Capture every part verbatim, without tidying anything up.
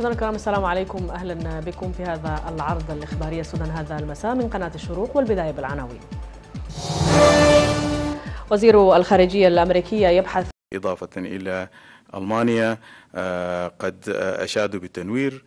مشاهدينا الكرام، السلام عليكم، اهلا بكم في هذا العرض الاخباري السودان هذا المساء من قناه الشروق، والبدايه بالعناوين. وزير الخارجيه الامريكيه يبحث اضافه الى المانيا قد اشادوا بالتنوير.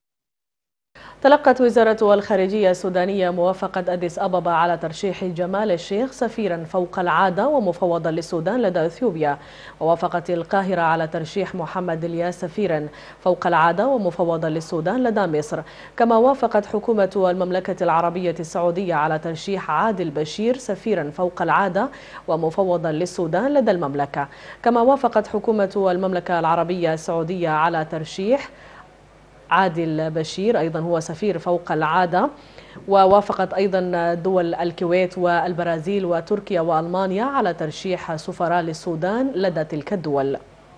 تلقت وزارة الخارجية السودانية موافقة أديس أبابا على ترشيح جمال الشيخ سفيرا فوق العادة ومفوضا للسودان لدى إثيوبيا، ووافقت القاهرة على ترشيح محمد الياس سفيرا فوق العادة ومفوضا للسودان لدى مصر. كما وافقت حكومة المملكة العربية السعودية على ترشيح عادل بشير سفيرا فوق العادة ومفوضا للسودان لدى المملكة. كما وافقت حكومة المملكة العربية السعودية على ترشيح عادل بشير أيضا هو سفير فوق العادة، ووافقت أيضا دول الكويت والبرازيل وتركيا وألمانيا على ترشيح سفراء للسودان لدى تلك الدول.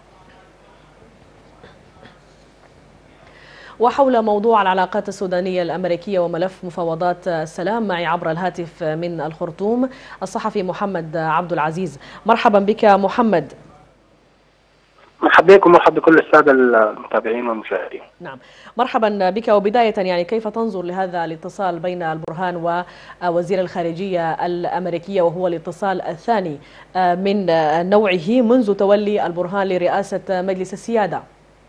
وحول موضوع العلاقات السودانية الأمريكية وملف مفاوضات السلام معي عبر الهاتف من الخرطوم الصحفي محمد عبد العزيز. مرحبا بك محمد. مرحبا بكم ومرحبا بكل السادة المتابعين والمشاهدين. نعم، مرحبا بك. وبداية يعني كيف تنظر لهذا الاتصال بين البرهان ووزير الخارجية الأمريكية، وهو الاتصال الثاني من نوعه منذ تولي البرهان لرئاسة مجلس السيادة؟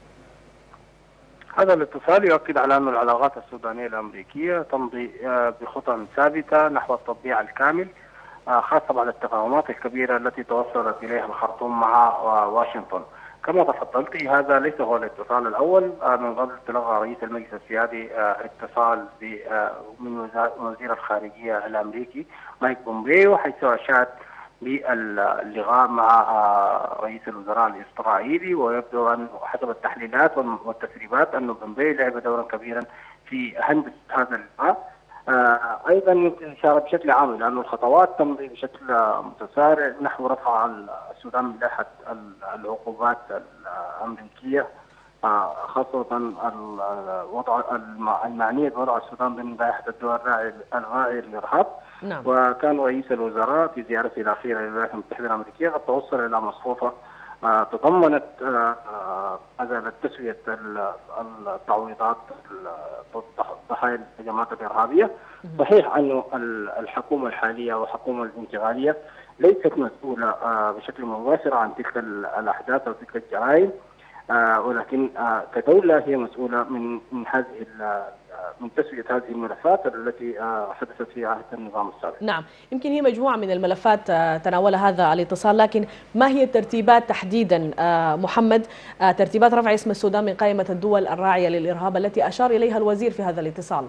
هذا الاتصال يؤكد على أن العلاقات السودانية الأمريكية تمضي بخطى ثابتة نحو التطبيع الكامل، خاصة على التفاهمات الكبيرة التي توصلت إليها الخرطوم مع واشنطن. كما تفضلت، هذا ليس هو الاتصال الأول. من قبل تلقى رئيس المجلس السيادي اتصال من وزير الخارجية الأمريكي مايك بومبيو، حيث أشاد باللقاء مع رئيس الوزراء الإسرائيلي، ويبدو أن حسب التحليلات والتسريبات أن بومبيو لعب دورا كبيرا في هندسة هذا اللقاء. آه ايضا يمكن الاشاره بشكل عام لان الخطوات تمضي بشكل متسارع نحو رفع السودان من لائحه العقوبات الامريكيه، آه خاصه الوضع المعنيه بوضع السودان ضمن لائحه الدول الراعيه للارهاب. نعم. وكان رئيس الوزراء في زيارته الاخيره للولايات المتحده الامريكيه قد توصل الى مصفوفه آه تضمنت هذا آه تسويه التعويضات ضد ضحايا الهجمات الارهابيه. صحيح انه الحكومه الحاليه والحكومه الانتقاليه ليست مسؤوله آه بشكل مباشر عن تلك الاحداث او تلك الجرائم، آه ولكن آه كدوله هي مسؤوله من من هذه من تسويه هذه الملفات التي آه حدثت في عهد النظام السابق. نعم، يمكن هي مجموعه من الملفات آه تناولها هذا الاتصال، لكن ما هي الترتيبات تحديدا آه محمد، آه ترتيبات رفع اسم السودان من قائمه الدول الراعيه للارهاب التي اشار اليها الوزير في هذا الاتصال؟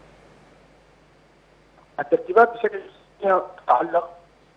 الترتيبات بشكل تتعلق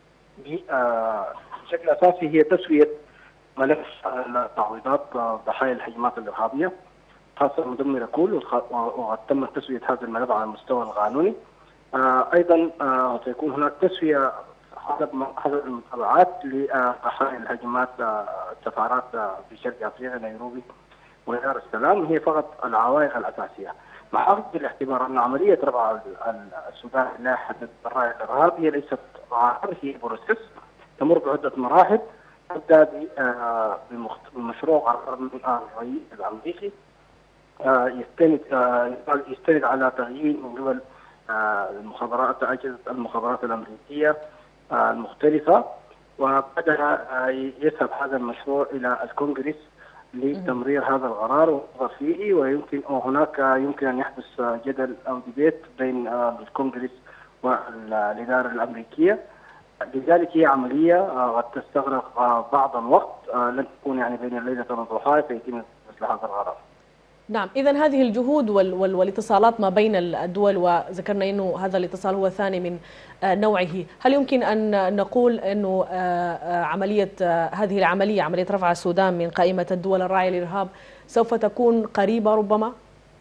بشكل اساسي هي تسويه ملف التعويضات ضحايا الهجمات الارهابيه، خاصه مدمره كل، وقد تم تسويه هذا الملف على المستوى القانوني. ايضا سيكون هناك تسويه حسب حسب المتابعات لضحايا الهجمات السفارات في شرق افريقيا نيروبي ودار السلام. هي فقط العوائق الاساسيه، مع اخذ بالاعتبار ان عمليه رفع السودان من لائحه الراعي للارهاب هي ليست عقار، هي بروسيس تمر بعده مراحل، تبدا بمشروع قرار من الرئيس الامريكي يستند يستند على تغيير من قبل المخابرات اجهزه المخابرات الامريكيه المختلفه، وبعدها يذهب هذا المشروع الى الكونغرس لتمرير هذا القرار والنظر فيه، ويمكن وهناك يمكن ان يحدث جدل او ديبيت بين الكونغرس والاداره الامريكيه. لذلك هي عمليه قد تستغرق بعض الوقت، لن تكون يعني بين الليله والضحى فيتم مثل هذا القرار. نعم، إذا هذه الجهود وال وال والاتصالات ما بين الدول، وذكرنا أنه هذا الاتصال هو الثاني من نوعه، هل يمكن أن نقول أنه عملية هذه العملية عملية رفع السودان من قائمة الدول الراعية للإرهاب سوف تكون قريبة ربما؟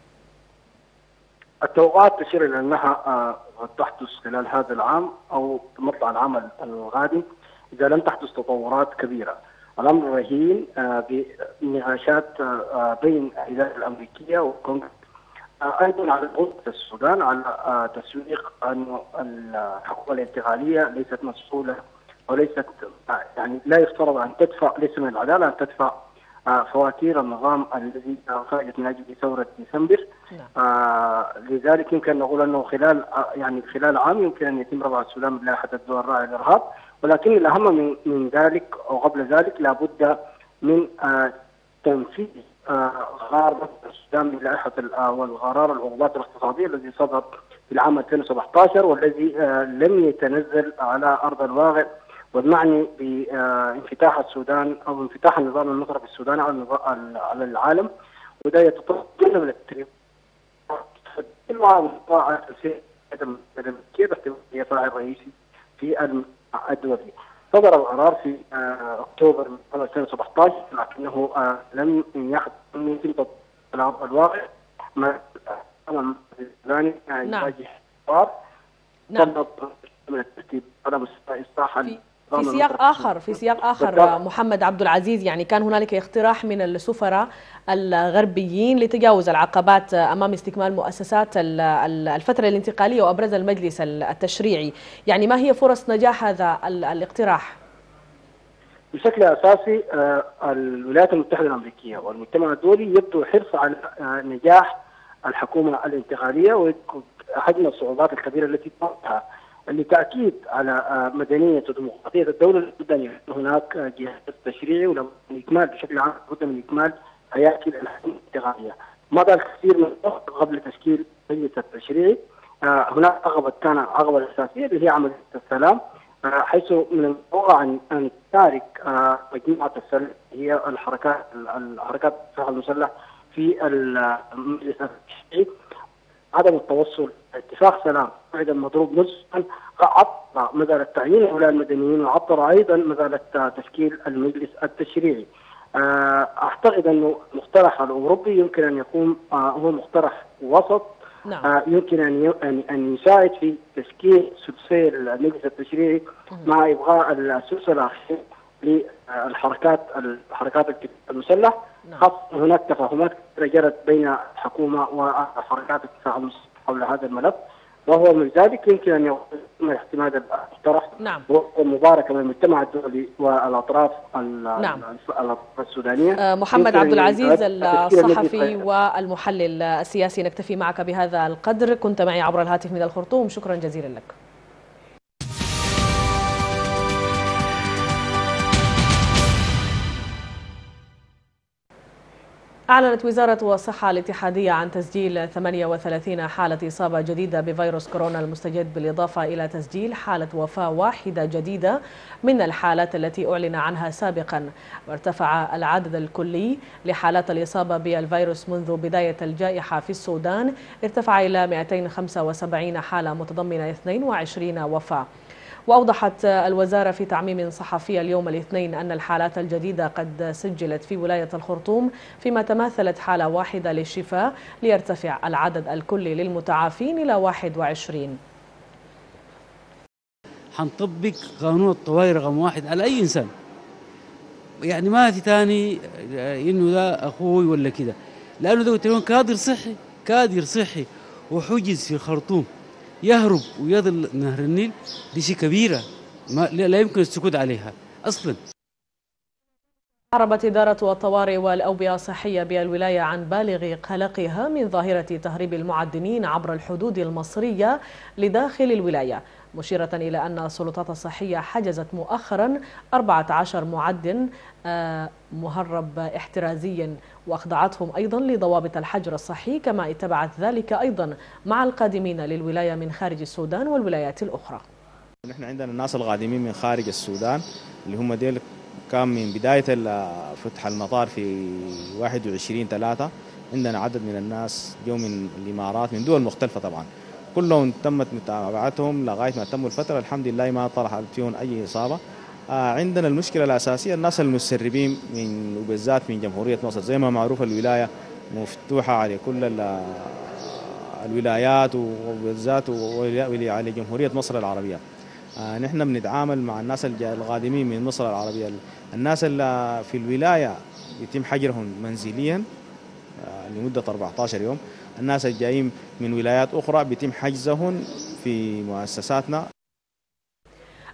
التوقعات تشير إلى أنها قد تحدث خلال هذا العام أو مطلع العام القادم إذا لم تحدث تطورات كبيرة. الأمر رهين بنقاشات بين الإدارة الأمريكية والكونغرس، أيضا على قدرة السودان على تسويق أن الحكومة الانتقالية ليست مسؤولة أو ليست يعني لا يفترض أن تدفع، ليس من العدالة أن تدفع فواتير النظام الذي خرجت من اجل ثوره ديسمبر. آه لذلك يمكن نقول انه خلال يعني خلال عام يمكن ان يتم رفع السودان من لائحه الدول الراعيه للارهاب، ولكن الاهم من من ذلك او قبل ذلك لابد من آه تنفيذ آه قرار السودان من لائحه والقرار العقوبات الاقتصاديه الذي صدر في العام ألفين وسبعة عشر والذي آه لم يتنزل على ارض الواقع، والمعني بانفتاح السودان او انفتاح النظام المصرفي السوداني على العالم، وده يتطلب من التريب كيف هي فاعل رئيسي في الدولي. صدر القرار في اكتوبر من ألفين وسبعة عشر، لكنه لم يحدث من يتم على الواقع ما السوداني يواجه حوار طلب من الترتيب على مستوى اصلاح في سياق آخر في سياق آخر محمد عبد العزيز، يعني كان هنالك اقتراح من السفراء الغربيين لتجاوز العقبات أمام استكمال مؤسسات الفترة الانتقالية وأبرز المجلس التشريعي، يعني ما هي فرص نجاح هذا الاقتراح؟ بشكل أساسي الولايات المتحدة الأمريكية والمجتمع الدولي يبدو حرص على نجاح الحكومة الانتقالية وحجم الصعوبات الكبيرة التي تواجهها لتأكيد على مدنية وديمقراطية الدولة. لابد أن يكون هناك جهاز تشريعي ولابد من إكمال بشكل عام لابد من إكمال هياكل الحكومة الانتقالية. مضى الكثير من الوقت قبل تشكيل المجلس التشريعي. هناك عقبة كان عقبة الأساسية اللي هي عملية السلام، حيث من الموضوع أن أن تشارك مجموعة السلام هي الحركات الحركات الدفاع المسلح في المجلس التشريعي. عدم التوصل اتفاق سلام ايضا مضروب نصفا عطل مساله تعيين هؤلاء المدنيين، وعطل ايضا مساله تشكيل المجلس التشريعي. اعتقد انه المقترح الاوروبي يمكن ان يكون هو مقترح وسط. نعم. يمكن ان ان يساعد في تشكيل ثلثي المجلس التشريعي مع ابغاء الثلث الاخير للحركات الحركات المسلح. نعم. خاصة هناك تفاهمات جرت بين الحكومة وحركات الدفاع المسلح حول هذا الملف، وهو من ذلك يمكن ان يتم احتمال المقترح. نعم. ومباركة من المجتمع الدولي والاطراف نعم. الاطراف السودانية. محمد عبد العزيز الصحفي والمحلل السياسي، نكتفي معك بهذا القدر، كنت معي عبر الهاتف من الخرطوم، شكرا جزيلا لك. أعلنت وزارة الصحة الاتحادية عن تسجيل ثمانية وثلاثين حالة إصابة جديدة بفيروس كورونا المستجد، بالإضافة إلى تسجيل حالة وفاة واحدة جديدة من الحالات التي أعلن عنها سابقا. وارتفع العدد الكلي لحالات الإصابة بالفيروس منذ بداية الجائحة في السودان، ارتفع إلى مئتين وخمسة وسبعين حالة متضمنة اثنين وعشرين وفاة. وأوضحت الوزارة في تعميم صحفي اليوم الاثنين أن الحالات الجديدة قد سجلت في ولاية الخرطوم، فيما تماثلت حالة واحدة للشفاء، ليرتفع العدد الكلي للمتعافين إلى واحد وعشرين. حنطبق قانون الطوارئ رقم واحد على أي إنسان، يعني ما في تاني إنه ده أخوي ولا كده، لأنه ده تكون كادر صحي كادر صحي وحجز في الخرطوم يهرب ويضل نهر النيل، دي شيء كبيرة ما لا يمكن السكوت عليها أصلا. أعربت إدارة الطوارئ والأوبئة الصحية بالولاية عن بالغ قلقها من ظاهرة تهريب المعدنين عبر الحدود المصرية لداخل الولاية، مشيرة إلى أن السلطات الصحية حجزت مؤخرا أربعة عشر معدن مهرب احترازيا، وأخضعتهم أيضا لضوابط الحجر الصحي، كما اتبعت ذلك أيضا مع القادمين للولاية من خارج السودان والولايات الأخرى. نحن عندنا الناس القادمين من خارج السودان اللي هم ديل كان من بداية فتح المطار في واحد وعشرين ثلاثة، عندنا عدد من الناس جو من الإمارات من دول مختلفة، طبعا كلهم تمت متابعتهم لغاية ما تموا الفترة، الحمد لله ما طرحت فيهم أي إصابة. آه عندنا المشكلة الأساسية الناس المسربين من وبالذات من جمهورية مصر، زي ما معروف الولاية مفتوحة على كل الولايات وبالذات على جمهورية مصر العربية. آه نحن بنتعامل مع الناس القادمين من مصر العربية، الناس اللي في الولاية يتم حجرهم منزليا آه لمدة أربعة عشر يوم، الناس الجايين من ولايات أخرى بيتم حجزهم في مؤسساتنا.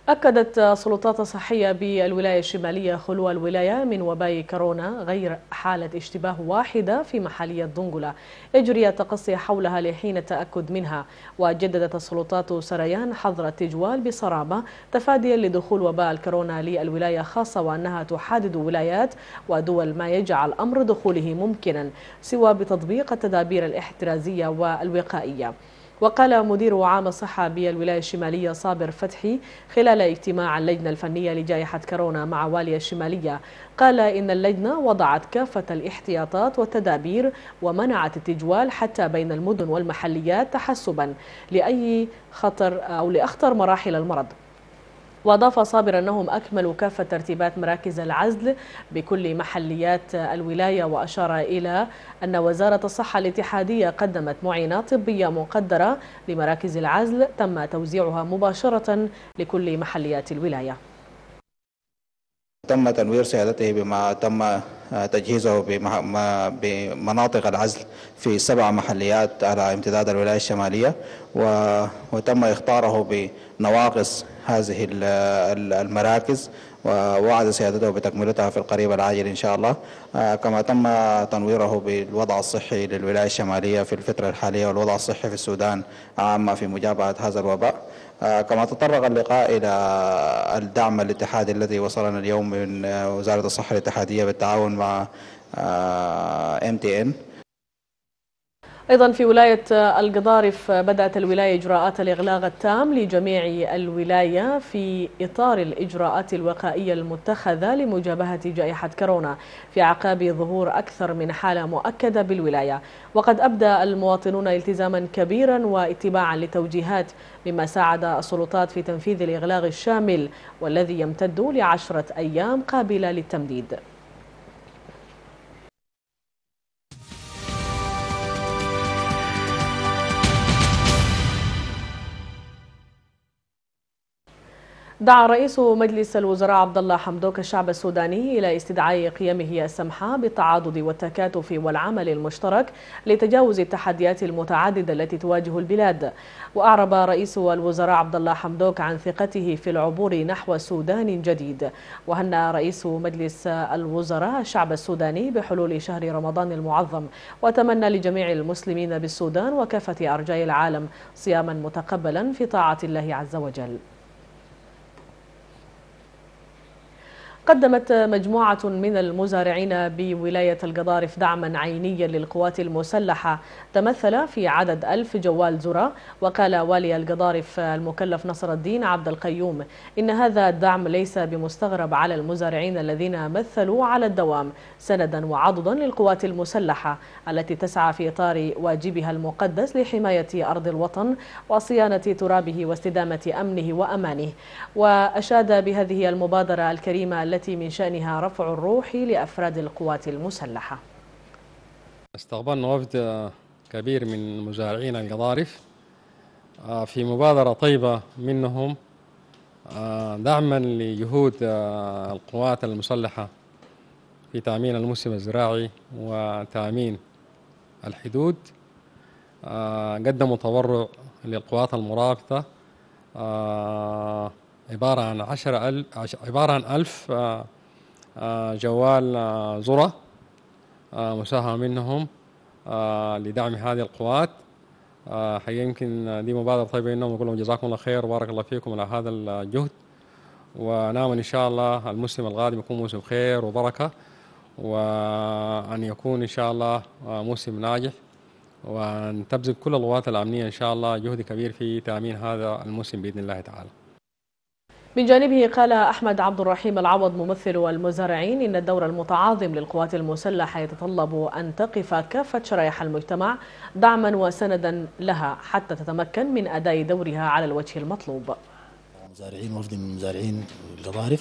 أكدت السلطات الصحية بالولاية الشمالية خلو الولاية من وباء كورونا غير حالة اشتباه واحدة في محلية دنقلة يجري التقصي حولها لحين التأكد منها. وجددت السلطات سريان حظر التجوال بصرامة تفاديا لدخول وباء الكورونا للولاية، خاصة وأنها تحدد ولايات ودول ما يجعل أمر دخوله ممكنا سوى بتطبيق التدابير الاحترازية والوقائية. وقال مدير عام الصحة بالولاية الشمالية صابر فتحي خلال اجتماع اللجنة الفنية لجائحة كورونا مع والي الشمالية، قال إن اللجنة وضعت كافة الاحتياطات والتدابير ومنعت التجوال حتى بين المدن والمحليات تحسبا لأي خطر أو لأخطر مراحل المرض. وأضاف صابر أنهم أكملوا كافة ترتيبات مراكز العزل بكل محليات الولاية، وأشار إلى أن وزارة الصحة الاتحادية قدمت معينات طبية مقدرة لمراكز العزل تم توزيعها مباشرة لكل محليات الولاية. تم تنوير سيادته بما تم تجهيزه بمناطق العزل في سبع محليات على امتداد الولاية الشمالية، وتم اختاره بنواقص هذه المراكز، ووعد سيادته بتكملتها في القريب العاجل إن شاء الله. كما تم تنويره بالوضع الصحي للولاية الشمالية في الفترة الحالية والوضع الصحي في السودان عامة في مجابهة هذا الوباء. كما تطرق اللقاء إلى الدعم الاتحادي الذي وصلنا اليوم من وزارة الصحة الاتحادية بالتعاون مع إم تي إن. أيضا في ولاية القضارف بدأت الولاية إجراءات الإغلاق التام لجميع الولاية في إطار الإجراءات الوقائية المتخذة لمجابهة جائحة كورونا في أعقاب ظهور أكثر من حالة مؤكدة بالولاية. وقد أبدى المواطنون التزاما كبيرا واتباعا للتوجيهات، مما ساعد السلطات في تنفيذ الإغلاق الشامل والذي يمتد لعشرة أيام قابلة للتمديد. دعا رئيس مجلس الوزراء عبد الله حمدوك الشعب السوداني إلى استدعاء قيمه السمحة بالتعاضد والتكاتف والعمل المشترك لتجاوز التحديات المتعددة التي تواجه البلاد. وأعرب رئيس الوزراء عبد الله حمدوك عن ثقته في العبور نحو سودان جديد. وهنأ رئيس مجلس الوزراء الشعب السوداني بحلول شهر رمضان المعظم، وتمنى لجميع المسلمين بالسودان وكافة أرجاء العالم صياما متقبلا في طاعة الله عز وجل. قدمت مجموعة من المزارعين بولاية القضارف دعما عينيا للقوات المسلحة تمثل في عدد ألف جوال ذرة. وقال والي القضارف المكلف نصر الدين عبد القيوم إن هذا الدعم ليس بمستغرب على المزارعين الذين مثلوا على الدوام سندا وعضدا للقوات المسلحة التي تسعى في إطار واجبها المقدس لحماية أرض الوطن وصيانة ترابه واستدامة أمنه وأمانه. وأشاد بهذه المبادرة الكريمة التي التي من شأنها رفع الروح لأفراد القوات المسلحة. استقبلنا وفد كبير من مزارعين القضارف في مبادرة طيبة منهم دعما لجهود القوات المسلحة في تأمين الموسم الزراعي وتأمين الحدود. قدموا تبرع للقوات المرابطة عبارة عن عشرة ألف عبارة عن ألف جوال ذرة مساهم منهم لدعم هذه القوات. حقيقة يمكن دي مبادرة طيبة منهم، نقول لهم جزاكم الله خير وبارك الله فيكم على هذا الجهد، ونامل إن شاء الله الموسم القادم يكون موسم خير وبركة، وأن يكون إن شاء الله موسم ناجح، وأن تبذل كل القوات الأمنية إن شاء الله جهد كبير في تأمين هذا الموسم بإذن الله تعالى. من جانبه قال أحمد عبد الرحيم العوض ممثل المزارعين إن الدور المتعاظم للقوات المسلحة يتطلب أن تقف كافة شرائح المجتمع دعما وسندا لها حتى تتمكن من أداء دورها على الوجه المطلوب. مزارعين وفد من مزارعين القضارف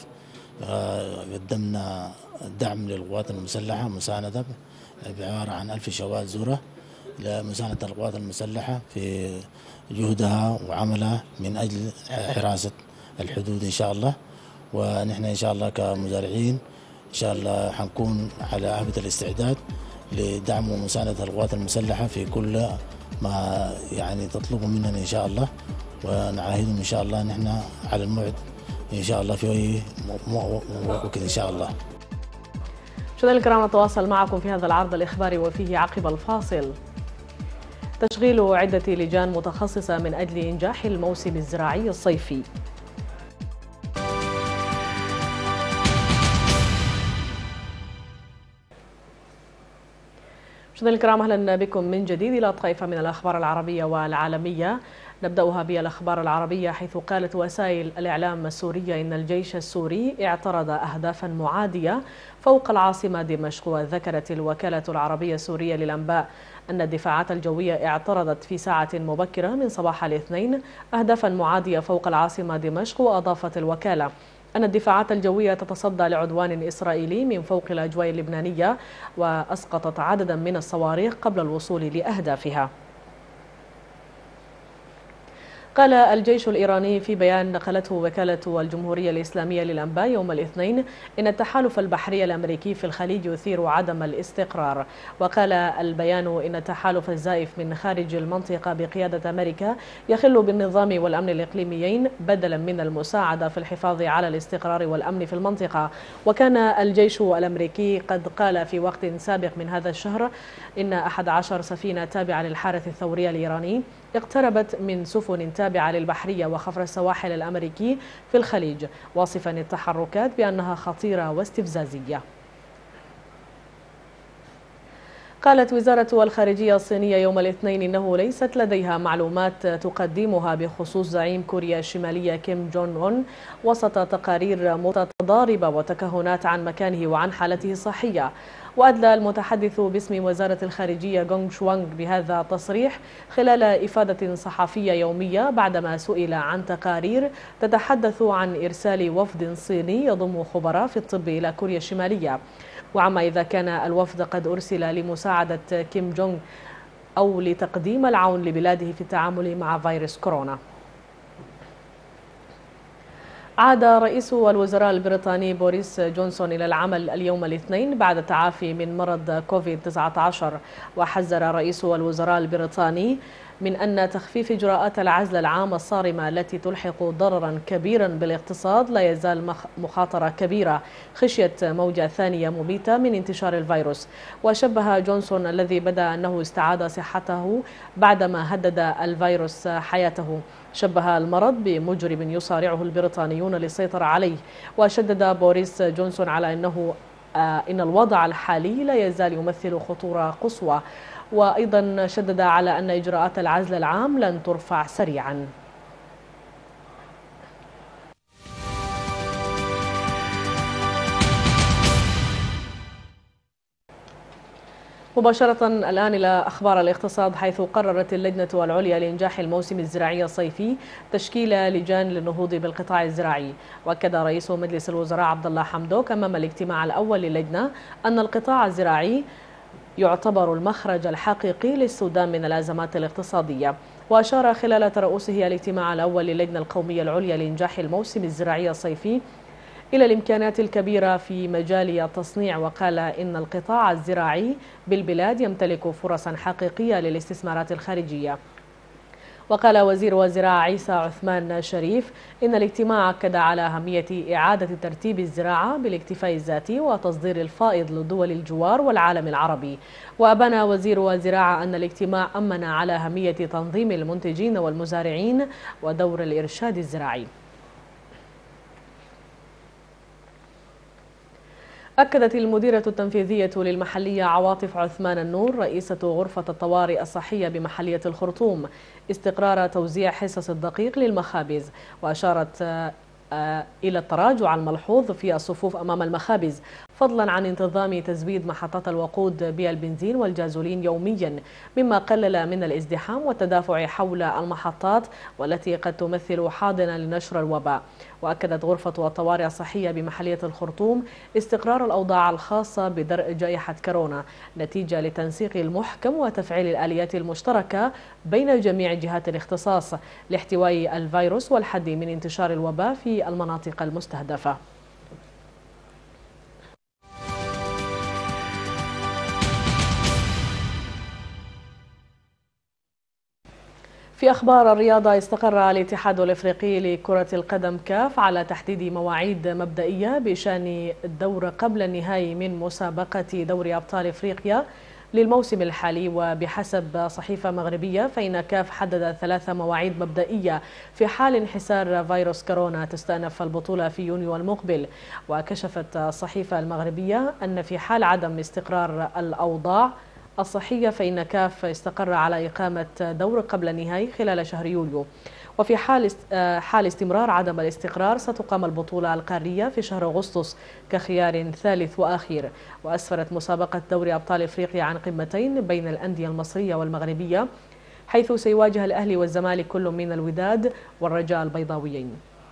قدمنا دعم للقوات المسلحة مساندة بعبارة عن ألف شوال ذرة لمساندة القوات المسلحة في جهدها وعملها من أجل حراسة الحدود إن شاء الله. ونحن إن شاء الله كمزارعين إن شاء الله حنكون على عهد الاستعداد لدعم ومساندة القوات المسلحة في كل ما يعني تطلبوا مننا إن شاء الله، ونعاهدهم إن شاء الله نحن على الموعد إن شاء الله في وقت إن شاء الله. مشاهدينا الكرام، نتواصل معكم في هذا العرض الإخباري وفيه عقب الفاصل تشغيل عدة لجان متخصصة من أجل إنجاح الموسم الزراعي الصيفي. مشاهدينا الكرام، أهلا بكم من جديد إلى طائفة من الأخبار العربية والعالمية. نبدأها بالأخبار العربية، حيث قالت وسائل الإعلام السورية إن الجيش السوري اعترض أهدافا معادية فوق العاصمة دمشق. وذكرت الوكالة العربية السورية للأنباء أن الدفاعات الجوية اعترضت في ساعة مبكرة من صباح الاثنين أهدافا معادية فوق العاصمة دمشق. وأضافت الوكالة أن الدفاعات الجوية تتصدى لعدوان إسرائيلي من فوق الأجواء اللبنانية، وأسقطت عددا من الصواريخ قبل الوصول لأهدافها. قال الجيش الإيراني في بيان نقلته وكالة الجمهورية الإسلامية للأنباء يوم الاثنين إن التحالف البحري الأمريكي في الخليج يثير عدم الاستقرار. وقال البيان إن التحالف الزائف من خارج المنطقة بقيادة أمريكا يخل بالنظام والأمن الإقليميين بدلا من المساعدة في الحفاظ على الاستقرار والأمن في المنطقة. وكان الجيش الأمريكي قد قال في وقت سابق من هذا الشهر إن أحد عشر سفينة تابعة للحارس الثوري الإيراني اقتربت من سفن تابعة للبحرية وخفر السواحل الأمريكي في الخليج، واصفا التحركات بأنها خطيرة واستفزازية. قالت وزارة الخارجية الصينية يوم الاثنين إنه ليست لديها معلومات تقدمها بخصوص زعيم كوريا الشمالية كيم جونغ أون وسط تقارير متضاربة وتكهنات عن مكانه وعن حالته الصحية. وأدلى المتحدث باسم وزارة الخارجية غونغ شوانغ بهذا التصريح خلال إفادة صحفية يومية بعدما سئل عن تقارير تتحدث عن إرسال وفد صيني يضم خبراء في الطب إلى كوريا الشمالية، وعما إذا كان الوفد قد أرسل لمساعدة كيم جونغ أو لتقديم العون لبلاده في التعامل مع فيروس كورونا. عاد رئيس الوزراء البريطاني بوريس جونسون إلى العمل اليوم الاثنين بعد التعافي من مرض كوفيد تسعة عشر. وحذر رئيس الوزراء البريطاني من أن تخفيف إجراءات العزل العام الصارمة التي تلحق ضررا كبيرا بالاقتصاد لا يزال مخاطرة كبيرة خشية موجة ثانية مميتة من انتشار الفيروس. وشبه جونسون الذي بدأ أنه استعاد صحته بعدما هدد الفيروس حياته، شبه المرض بمجرم يصارعه البريطانيون للسيطرة عليه. وشدد بوريس جونسون على أنه آه إن الوضع الحالي لا يزال يمثل خطورة قصوى، وأيضا شدد على أن إجراءات العزل العام لن ترفع سريعا. مباشرة الآن إلى أخبار الاقتصاد، حيث قررت اللجنة العليا لإنجاح الموسم الزراعي الصيفي تشكيل لجان للنهوض بالقطاع الزراعي. وأكد رئيس مجلس الوزراء عبد الله حمدوك أمام الاجتماع الأول للجنة أن القطاع الزراعي يعتبر المخرج الحقيقي للسودان من الأزمات الاقتصادية. وأشار خلال ترأسه الاجتماع الأول للجنة القومية العليا لإنجاح الموسم الزراعي الصيفي إلى الإمكانات الكبيرة في مجال التصنيع، وقال إن القطاع الزراعي بالبلاد يمتلك فرصا حقيقية للاستثمارات الخارجية. وقال وزير الزراعة عيسى عثمان شريف إن الاجتماع أكد على أهمية إعادة ترتيب الزراعة بالاكتفاء الذاتي وتصدير الفائض لدول الجوار والعالم العربي. وأبان وزير الزراعة أن الاجتماع أمن على أهمية تنظيم المنتجين والمزارعين ودور الإرشاد الزراعي. أكدت المديرة التنفيذية للمحلية عواطف عثمان النور رئيسة غرفة الطوارئ الصحية بمحلية الخرطوم استقرار توزيع حصص الدقيق للمخابز، وأشارت إلى التراجع الملحوظ في الصفوف أمام المخابز، فضلا عن انتظام تزويد محطات الوقود بالبنزين والجازولين يوميا، مما قلل من الازدحام والتدافع حول المحطات والتي قد تمثل حاضنة لنشر الوباء. وأكدت غرفة الطوارئ الصحية بمحلية الخرطوم استقرار الأوضاع الخاصة بدرء جائحة كورونا نتيجة لتنسيق المحكم وتفعيل الآليات المشتركة بين جميع جهات الاختصاص لاحتواء الفيروس والحد من انتشار الوباء في المناطق المستهدفة. في أخبار الرياضة، استقر الاتحاد الإفريقي لكرة القدم كاف على تحديد مواعيد مبدئية بشأن الدور قبل النهائي من مسابقة دوري أبطال إفريقيا للموسم الحالي. وبحسب صحيفة مغربية فإن كاف حدد ثلاث مواعيد مبدئية في حال انحسار فيروس كورونا تستأنف البطولة في يونيو المقبل. وكشفت الصحيفة المغربية أن في حال عدم استقرار الأوضاع الصحية فإن كاف استقر على إقامة دور قبل النهائي خلال شهر يوليو. وفي حال حال استمرار عدم الاستقرار ستقام البطولة القارية في شهر أغسطس كخيار ثالث وأخير. وأسفرت مسابقة دوري أبطال إفريقيا عن قمتين بين الأندية المصرية والمغربية، حيث سيواجه الأهلي والزمالك كل من الوداد والرجاء البيضاويين.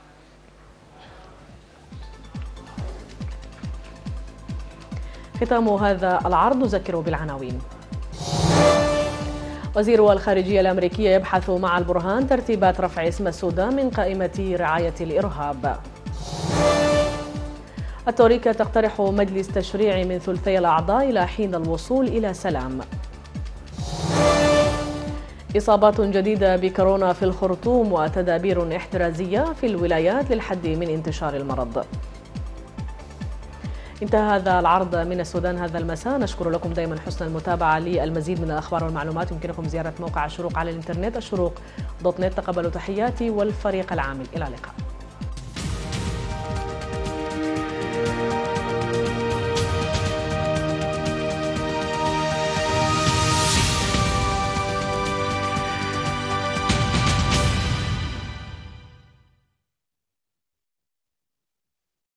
ختام هذا العرض، نذكر بالعناوين. وزير الخارجية الأمريكية يبحث مع البرهان ترتيبات رفع اسم السودان من قائمة رعاية الإرهاب. التوريكا تقترح مجلس تشريعي من ثلثي الأعضاء إلى حين الوصول إلى سلام. إصابات جديدة بكورونا في الخرطوم وتدابير احترازية في الولايات للحد من انتشار المرض. انتهى هذا العرض من السودان هذا المساء. نشكر لكم دائما حسن المتابعة. للمزيد من الأخبار والمعلومات يمكنكم زيارة موقع الشروق على الإنترنت الشروق دوت نت. تقبلوا تحياتي والفريق العامل، إلى اللقاء.